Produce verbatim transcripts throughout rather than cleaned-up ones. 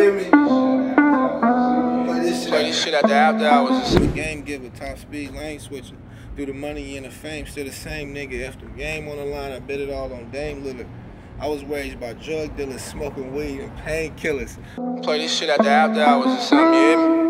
hear me? Play this shit, Play this shit at the after hours. The game giver, top speed, lane switching. Through the money and the fame, still the same nigga. After the game on the line, I bet it all on Dame Lillard. I was raised by drug dealers, smoking weed and painkillers. Play this shit at the after hours or something, you hear me?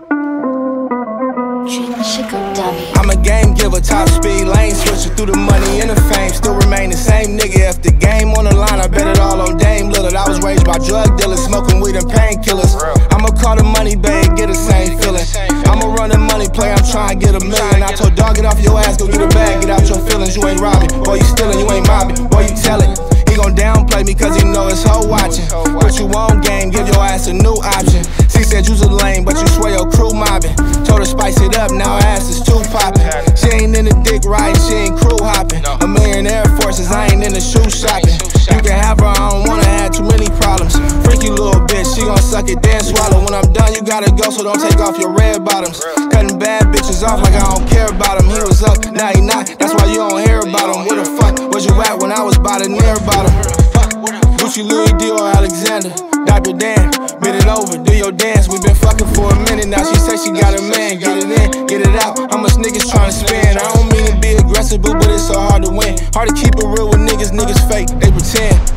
I'm a game giver, top speed, lane switching. Through the money and the fame, still remain the same nigga. If the game on the line, I bet it all on Dame Lillard. I was raised by drug dealers, smoking weed and painkillers. I'ma call the money bag, get the same feeling. I'ma run the money play, I'm trying to get a million. I told dog, get off your ass, go get a bag, get out your feelings. You ain't robbing, boy, you stealing, you ain't mobbing, boy, you tellin'. He gon' downplay me cause he know it's hoe watching. Put you on game, give your ass a new option. She said you's a lame, but you swear your crew mobbing. Told her spice it up, now her ass is too poppin'. She ain't in the dick riding, she ain't crew hopping. A million Air Forces, I ain't in the shoe shopping. You can have her, I don't wanna have too many problems. Freaky little bitch, she gon' suck it, then swallow. When I'm done, you gotta go, so don't take off your red bottoms. Cutting bad bitches off like I don't care about him. He was up, now he not, that's why you don't hear about him. Where the fuck was you at when I was by the near bottom? Gucci, Louis, Dior, Alexander, Diaper Dan, bend it over, do your dance. We been fucking for a minute now, she say she got a man. Get it in, get it out, how much niggas tryna spend? I don't mean to be aggressive, but it's so hard to win. Hard to keep it real with niggas, niggas fake, they pretend.